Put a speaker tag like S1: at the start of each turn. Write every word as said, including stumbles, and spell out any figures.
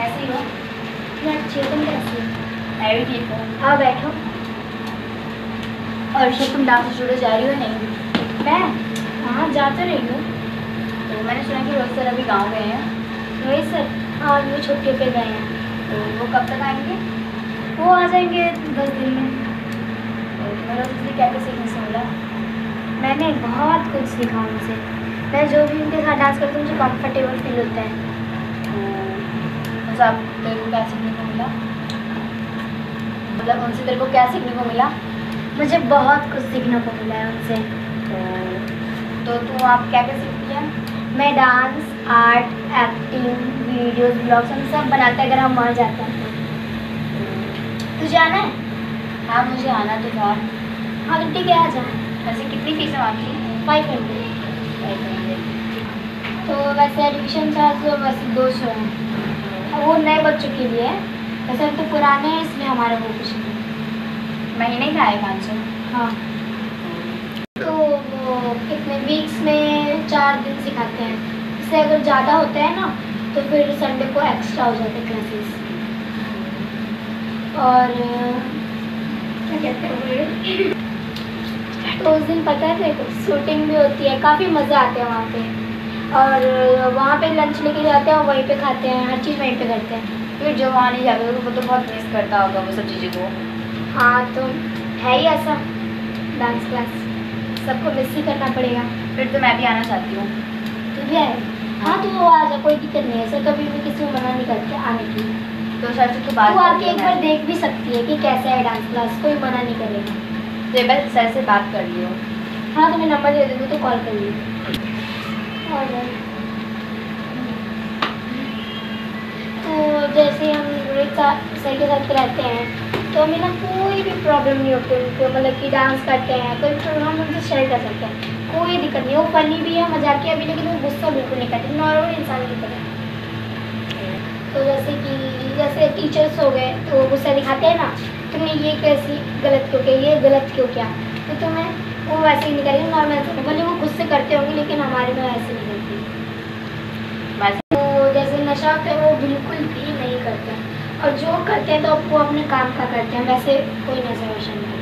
S1: कैसी हो?
S2: मैं अच्छी हूँ, तुम कैसी हो?
S1: मैं भी ठीक हूँ।
S2: आओ बैठो।
S1: और शो तुम डांस स्टूडियो जा रही हो नहीं?
S2: मैं हाँ जा तो रही हूँ।
S1: तो मैंने सुना कि रोहित सर अभी गाँव गए हैं।
S2: रोहित सर हाँ वो छुट्टी पे गए हैं।
S1: तो वो कब तक आएंगे?
S2: वो आ जाएंगे दस दिन में।
S1: तो तुम्हें रोहित से क्या क्या सीखने से मिला?
S2: मैंने बहुत कुछ सीखा उनसे। मैं जो भी उनके साथ डांस करती हूँ मुझे कंफर्टेबल फील होता है।
S1: तो आप तेरे को क्या सीखने को मिला? मतलब उनसे तेरे को क्या सीखने को मिला?
S2: मुझे बहुत कुछ सीखने को मिला है उनसे।
S1: तो तू आप क्या क्या सीखती है?
S2: मैं dance, art, acting, videos, blogs हम सब बनाते हैं अगर हम वहाँ जाते हैं तो। तुझे आना है?
S1: हाँ मुझे आना तो था।
S2: हाँ तो ठीक है आ जा।
S1: वैसे कितनी फीस है आपकी?
S2: Five hundred. तो वैसे एडमिशन चार्ज वैसे दो सौ है, वो नए बच्चों के लिए है। वैसे हम तो पुराने हैं इसलिए हमारा वो कुछ नहीं।
S1: महीने का है पाँच सौ?
S2: हाँ तो वो कितने वीक्स में चार दिन सिखाते हैं। इससे अगर ज़्यादा होता है ना तो फिर संडे को एक्स्ट्रा हो जाते हैं क्लासेस। और क्या कहते हैं तो उस दिन पता है तेरे को शूटिंग भी होती है, काफ़ी मज़े आते हैं वहाँ पे। और वहाँ पे लंच लेके जाते हैं और वहीं पे खाते हैं, हर चीज़ वहीं पे करते हैं।
S1: फिर जो वहाँ नहीं जाते वो तो बहुत मिस करता होगा वो सब चीज़ें को।
S2: हाँ तो है ही ऐसा, डांस क्लास सबको मिस ही करना पड़ेगा।
S1: फिर तो मैं भी आना चाहती हूँ।
S2: तू भी आए? हाँ तो वो आ जा, कोई दिक्कत नहीं है। सर कभी भी किसी को मना नहीं करते आने की।
S1: तो सर से तो बात
S2: तू आके एक बार देख भी सकती है कि कैसा है डांस क्लास, कोई मना नहीं करेगा।
S1: तो एक बार सर से बात कर लियो।
S2: हाँ तो मैं नंबर दे दूँगी तो कॉल कर लियो। और तो जैसे हम रोहित सर के साथ रहते हैं तो हमें ना कोई भी प्रॉब्लम नहीं होती उनको, मतलब कि डांस करते हैं कोई प्रॉब्लम हम उनसे शेयर कर सकते हैं, कोई दिक्कत नहीं। वो फनी भी है, मजाकिया भी, लेकिन वो गुस्सा बिल्कुल नहीं करते, नॉर्मल इंसान की तरह। तो जैसे कि जैसे टीचर्स हो गए तो वो गुस्सा दिखाते हैं ना, तुमने ये कैसी गलत क्यों किया, ये गलत क्यों किया, तो तुम्हें वो वैसे ही नहीं करेंगे, नॉर्मल भले वो गुस्से करते होंगे लेकिन हमारे में ऐसे नहीं करते। तो जैसे नशा होता है वो बिल्कुल भी नहीं करते, और जो करते हैं तो वो अपने काम का करते हैं, वैसे कोई नशा वशा नहीं।